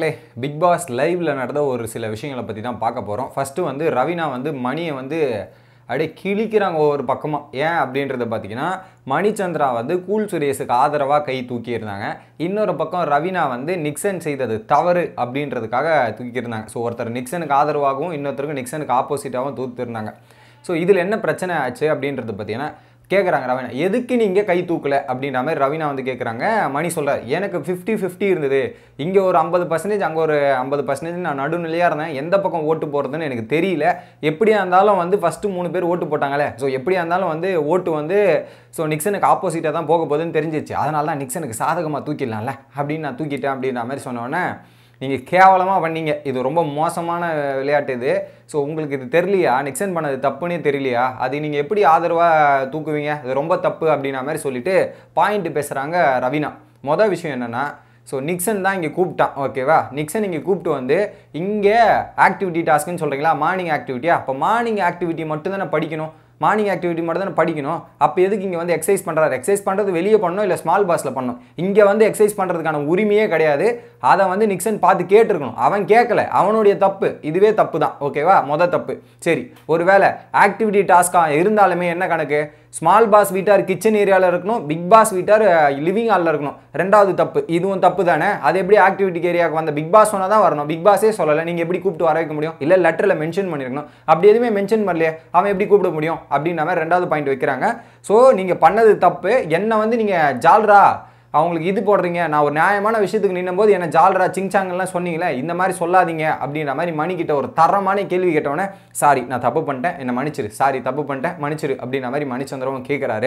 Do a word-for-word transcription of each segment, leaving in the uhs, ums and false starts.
Big pass லைவ்ல நடந்த ஒரு சில விஷயங்களை பற்றி தான் பார்க்க போகிறோம். ஃபஸ்ட்டு வந்து ரவீனா வந்து மணியை வந்து அப்படியே கிழிக்கிறாங்க ஒரு பக்கமாக. ஏன் அப்படின்றத பார்த்தீங்கன்னா, மணிச்சந்திரா வந்து கூல் சுரேஷுக்கு ஆதரவாக கை தூக்கியிருந்தாங்க. இன்னொரு பக்கம் ரவீனா வந்து நிக்சன் செய்தது தவறு அப்படின்றதுக்காக தூக்கியிருந்தாங்க. ஸோ ஒருத்தர் நிக்சனுக்கு ஆதரவாகவும் இன்னொருத்தருக்கு நிக்சனுக்கு ஆப்போசிட்டாகவும் தூக்கியிருந்தாங்க. ஸோ இதில் என்ன பிரச்சனை ஆச்சு அப்படின்றது பார்த்தீங்கன்னா கேட்குறாங்க ரவீனா, எதுக்கு நீங்கள் கை தூக்கலை அப்படின்ற மாதிரி ரவீனா வந்து கேட்குறாங்க. மணி சொல்கிறார், எனக்கு ஃபிஃப்டி ஃபிஃப்டி இருந்தது, இங்கே ஒரு ஐம்பது பர்சன்டேஜ் அங்கே ஒரு ஐம்பது பர்சன்டேஜ் நான் நடுநிலையாக இருந்தேன், எந்த பக்கம் ஓட்டு போடுறதுன்னு எனக்கு தெரியல. எப்படியா இருந்தாலும் வந்து ஃபஸ்ட்டு மூணு பேர் ஓட்டு போட்டாங்களே, ஸோ எப்படியா இருந்தாலும் வந்து ஓட்டு வந்து ஸோ நிக்சனுக்கு ஆப்போசிட்டாக தான் போக போகுதுன்னு தெரிஞ்சிச்சு. அதனால தான் நிக்சனுக்கு சாதகமாக தூக்கிடலாம்ல அப்படின்னு நான் தூக்கிட்டேன் அப்படின்ற மாதிரி சொன்னோன்னே, நீங்கள் கேவலமாக பண்ணீங்க, இது ரொம்ப மோசமான விளையாட்டு இது, ஸோ உங்களுக்கு இது தெரியலையா, நிக்சன் பண்ணது தப்புன்னே தெரியலையா, அது நீங்கள் எப்படி ஆதரவாக தூக்குவீங்க, இது ரொம்ப தப்பு அப்படின்ற மாதிரி சொல்லிட்டு பாயிண்ட்டு பேசுகிறாங்க ரவீனா. மொதல் விஷயம் என்னென்னா, ஸோ நிக்சன் தான் இங்கே கூப்பிட்டான், ஓகேவா? நிக்சன் இங்கே கூப்பிட்டு வந்து இங்கே ஆக்டிவிட்டி டாஸ்க்குன்னு சொல்கிறீங்களா, மார்னிங் ஆக்டிவிட்டியா, அப்போ மார்னிங் ஆக்டிவிட்டி மட்டும் தானே படிக்கணும், மார்னிங் ஆக்டிவிட்டி மட்டும் தானே படிக்கணும். அப்போ எதுக்கு இங்கே வந்து எக்ஸசைஸ் பண்ணுறாரு? எக்ஸசைஸ் பண்ணுறது வெளியே பண்ணணும், இல்லை ஸ்மால் பாஸில் பண்ணணும். இங்கே வந்து எக்ஸசைஸ் பண்ணுறதுக்கான உரிமையே கிடையாது. அதை வந்து நிக்சன் பார்த்து கேட்டிருக்கணும், அவன் கேட்கல, அவனுடைய தப்பு, இதுவே தப்பு தான், ஓகேவா? மொதல் தப்பு. சரி, ஒரு வேளை ஆக்டிவிட்டி டாஸ்க்காக இருந்தாலுமே என்ன கணக்கு, ஸ்மால் பாஸ் வீட்டார் கிச்சன் ஏரியாவில் இருக்கணும், பிக் பாஸ் வீட்டார் லிவிங் ஹாலில் இருக்கணும். ரெண்டாவது தப்பு, இதுவும் தப்பு தானே. அது எப்படி ஆக்டிவிட்டி ஏரியாவுக்கு வந்த பிக் பாஸ் சொன்னால் தான் வரணும், பிக் பாஸே சொல்லலை, நீங்கள் எப்படி கூப்பிட்டு வர வைக்க முடியும்? இல்லை லெட்டரில் மென்ஷன் பண்ணியிருக்கணும், அப்படி எதுவுமே மென்ஷன் பண்ணலையே, அவன் எப்படி கூப்பிட முடியும் அப்படின்ற மாதிரி ரெண்டாவது பாயிண்ட் வைக்கிறாங்க. ஸோ நீங்கள் பண்ணது தப்பு, என்னை வந்து நீங்கள் ஜால்ரா அவங்களுக்கு இது போடுறீங்க, நான் ஒரு நியாயமான விஷயத்துக்கு நின்னும் போது என்ன ஜால்ரா சிங்சாங்கெல்லாம் சொன்னீங்களே, இந்த மாதிரி சொல்லாதீங்க அப்படின்ற மாதிரி மணிக்கிட்ட ஒரு தரமான கேள்வி கேட்டவொடனே, சாரி நான் தப்பு பண்ணிட்டேன், என்னை மன்னிச்சிரு, சாரி தப்பு பண்ணிட்டேன் மன்னிச்சிரு அப்படின்ற மாதிரி மணிச்சந்திரவும் கேட்குறாரு.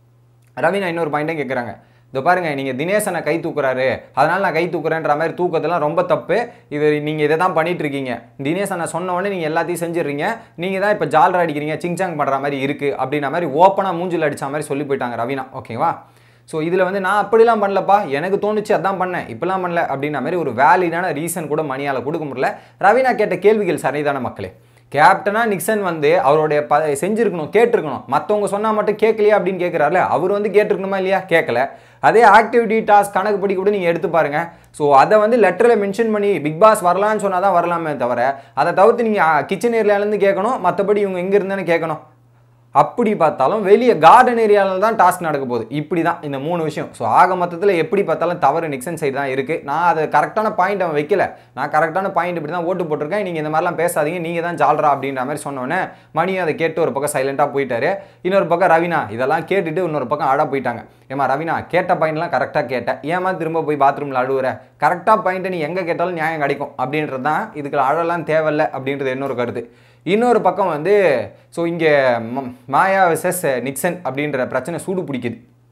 ரவீனா இன்னொரு பாயிண்ட்டும் கேட்குறாங்க, இதோ பாருங்க, நீங்கள் தினேசனை கை தூக்குறாரு, அதனால் நான் கை தூக்குறேன்ற மாதிரி தூக்கத்தெல்லாம் ரொம்ப தப்பு, இது நீங்கள் இதை தான் பண்ணிட்டு இருக்கீங்க, தினேசனை சொன்ன உடனே நீங்கள் எல்லாத்தையும் செஞ்சிடுறீங்க, நீங்கள் தான் இப்போ ஜால்ரா அடிக்கிறீங்க, சிங்சாங் பண்ணுற மாதிரி இருக்குது அப்படின்ற மாதிரி ஓப்பனாக மூஞ்சில் அடித்த மாதிரி சொல்லி போயிட்டாங்க ரவீனா, ஓகேவா? ஸோ இதில் வந்து நான் அப்படிலாம் பண்ணலப்பா, எனக்கு தோணுச்சு அதான் பண்ணேன், இப்படிலாம் பண்ணல அப்படின்ற மாதிரி ஒரு வேலிடான ரீசன் கூட மணியால் கொடுக்க முடியல. ரவீனா கேட்ட கேள்விகள் சரிதான மக்களே. கேப்டனா நிக்சன் வந்து அவருடைய ப செஞ்சுருக்கணும், கேட்டிருக்கணும், மற்றவங்க சொன்னால் மட்டும் கேட்கலையா அப்படின்னு கேட்குறாருல, அவர் வந்து கேட்டிருக்கணுமா இல்லையா? கேட்கல. அதே ஆக்டிவிட்டி டாஸ்க் கணக்குப்படி கூட நீங்கள் எடுத்து பாருங்கள். ஸோ அதை வந்து லெட்டரில் மென்ஷன் பண்ணி பிக் பாஸ் வரலான்னு சொன்னால் தான் வரலாமே தவிர, அதை தவிர்த்து நீங்கள் கிச்சன் ஏரியாவிலேருந்து கேட்கணும், மற்றபடி இவங்க எங்கே இருந்தானே கேட்கணும். அப்படி பார்த்தாலும் வெளியே கார்டன் ஏரியாவில் தான் டாஸ்க் நடக்க போகுது. இப்படி தான் இந்த மூணு விஷயம். ஸோ ஆக மொத்தத்தில் எப்படி பார்த்தாலும் தவறு நிக்சன் சைடு தான் இருக்குது. நான் அதை கரெக்டான பாயிண்ட் அவன் வைக்கல, நான் கரெக்டான பாயிண்ட் இப்படி தான் ஓட்டு போட்டிருக்கேன், நீங்கள் இந்த மாதிரிலாம் பேசாதீங்க, நீங்கள் தான் ஜால்ரா அப்படின்ற மாதிரி சொன்னோன்னே மணியும் அதை கேட்டு ஒரு பக்கம் சைலண்ட்டாக போயிட்டாரு. இன்னொரு பக்கம் ரவீனா இதெல்லாம் கேட்டுட்டு இன்னொரு பக்கம் அட போயிட்டாங்க. ஏமா ரவீனா, கேட்ட பாயிண்ட்லாம் கரெக்டாக கேட்டேன், ஏமா திரும்ப போய் பாத்ரூமில் அழுவுற, கரெக்டாக பாயிண்ட்டை நீ எங்கே கேட்டாலும் நியாயம் கிடைக்கும் அப்படின்றது தான், இதுக்கு அழலாம் தேவையில்லை அப்படின்றது இன்னொரு கருத்து. இன்னொரு பக்கம் வந்து ஸோ இங்கே மாயா வெர்சஸ் நிக்சன் அப்படின்ற பிரச்சனை சூடு பிடிக்குது.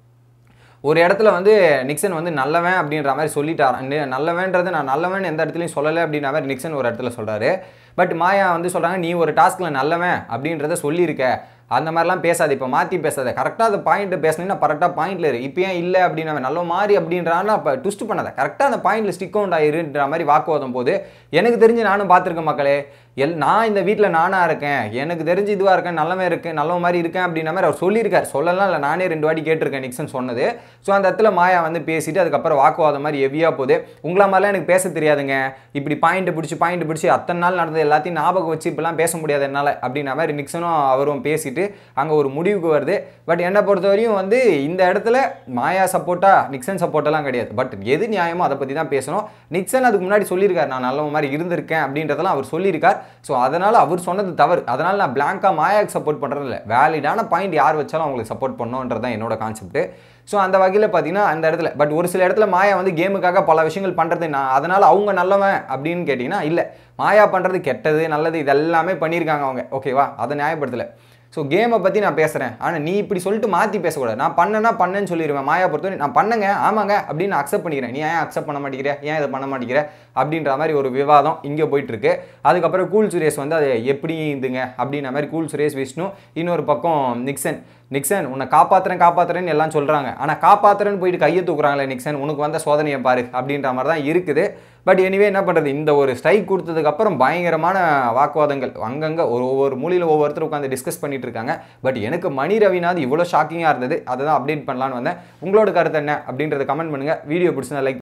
ஒரு இடத்துல வந்து நிக்சன் வந்து நல்லவன் அப்படின்ற மாதிரி சொல்லிட்டார், நல்லவன்றது நான் நல்லவன் எந்த இடத்துலையும் சொல்லலை அப்படின்ற மாதிரி நிக்சன் ஒரு இடத்துல சொல்கிறாரு. பட் மாயா வந்து சொல்கிறாங்க, நீ ஒரு டாஸ்கில் நல்லவன் அப்படின்றத சொல்லியிருக்க, அந்த மாதிரிலாம் பேசாது, இப்போ மாற்றி பேசாத, கரெக்டாக அந்த பாயிண்ட்டு பேசினீங்கன்னா கரெக்டாக பாயிண்ட்டில் இரு, இப்போ ஏன் இல்லை அப்படின்னு நல்ல மாதிரி அப்படின்றாலும் அப்போ ட்விஸ்ட் பண்ணாத, கரெக்டாக அந்த பாயிண்டில் ஸ்டிக் அவுண்ட் ஆயிருன்ற மாதிரி வாக்குவாதம் போது எனக்கு தெரிஞ்சு நானும் பார்த்துருக்கேன் மக்களே. எல் நான் இந்த வீட்டில் நானாக இருக்கேன், எனக்கு தெரிஞ்சு இதுவாக இருக்கேன், நல்லவன் இருக்கேன், நல்ல மாதிரி இருக்கேன் அப்படின்ற மாதிரி அவர் சொல்லியிருக்கார். சொல்லலாம் இல்லை, நானே ரெண்டு வாட்டி கேட்டிருக்கேன் நிக்சன் சொன்னது. ஸோ அந்த இடத்துல மாயா வந்து பேசிட்டு அதுக்கப்புறம் வாக்குவாதம் மாதிரி ஹெவியாக போகுது. உங்களா மாதிரிலாம் எனக்கு பேச தெரியாதுங்க, இப்படி பாயிண்ட்டு பிடிச்சி பாயிண்ட் பிடிச்சி அத்தனை நாள் நடந்தது எல்லாத்தையும் ஞாபகம் வச்சு இப்படிலாம் பேச முடியாது என்னால் அப்படின்ற மாதிரி நிக்சனும் அவரும் பேசிட்டு அங்கே ஒரு முடிவுக்கு வருது. பட் என்னை பொறுத்தவரையும் வந்து இந்த இடத்துல மாயா சப்போர்ட்டா நிக்சன் சப்போர்ட்டெல்லாம் கிடையாது, பட் எது நியாயமோ அதை பற்றி தான் பேசணும். நிக்சன் அதுக்கு முன்னாடி சொல்லியிருக்கார், நான் நல்ல மாதிரி இருந்திருக்கேன் அப்படின்றதெல்லாம் அவர் சொல்லியிருக்கார். ஸோ அதனால் அவர் சொன்னது தவறு, அதனால் நான் பிளாங்காக மாயாவுக்கு சப்போர்ட் பண்ணுறது இல்லை, வேலிடான பாயிண்ட் யார் வச்சாலும் அவங்களுக்கு சப்போர்ட் பண்ணணுன்றது தான் என்னோட கான்செப்ட். ஸோ அந்த வகையில் பார்த்தீங்கன்னா அந்த இடத்துல பட் ஒரு சில இடத்துல மாயா வந்து கேமுக்காக பல விஷயங்கள் பண்ணுறது, நான் அதனால் அவங்க நல்லவன் அப்படின்னு கேட்டிங்கன்னா இல்லை, மாயா பண்ணுறது கெட்டது நல்லது இதெல்லாமே பண்ணியிருக்காங்க அவங்க, ஓகேவா? அதை நியாயப்படுத்தலை. ஸோ கேமை பற்றி நான் பேசுகிறேன், ஆனால் நீ இப்படி சொல்லிட்டு மாற்றி பேசக்கூடாது. நான் பண்ணேன்னா பண்ணேன்னு சொல்லிடுவேன். மாயா பொறுத்தவரை நான் பண்ணங்க ஆமாங்க அப்படின்னு நான் அக்செப்ட் பண்ணிக்கிறேன், நீ ஏன் அக்செப்ட் பண்ண மாட்டேங்கிற, ஏன் இதை பண்ண மாட்டேங்கிற அப்படின்ற மாதிரி ஒரு விவாதம் இங்கே போயிட்டுருக்கு. அதுக்கப்புறம் கூல் சுரேஷ் வந்து அது எப்படி இதுங்க அப்படின்ற மாதிரி கூல் சுரேஷ் விஷ்ணு, இன்னொரு பக்கம் நிக்சன் நிக்சன் உன்னை காப்பாற்றுறேன் காப்பாற்றுறேன்னு எல்லாம் சொல்கிறாங்க, ஆனால் காப்பாற்றுறேன்னு போயிட்டு கையை தூக்குறாங்களே நிக்சன், உனக்கு வந்த சோதனையை பாரு அப்படின்ற மாதிரி தான் இருக்குது. பட் எனிவே என்ன பண்ணுறது, இந்த ஒரு ஸ்ட்ரைக் கொடுத்ததுக்கப்புறம் பயங்கரமான வாக்குவாதங்கள் அங்கங்கே ஒரு ஒவ்வொரு மூலையில் ஒவ்வொருத்தர் உட்காந்து டிஸ்கஸ் பண்ணிட்டு இருக்காங்க. பட் எனக்கு மணி ரவினாது இவ்வளோ ஷாக்கிங்காக இருந்தது, அதை தான் அப்டேட் பண்ணலான்னு வந்தேன். உங்களோட கருத்து என்ன அப்படின்றத கமெண்ட் பண்ணுங்கள். வீடியோ பிடிச்சிருந்தா லைக்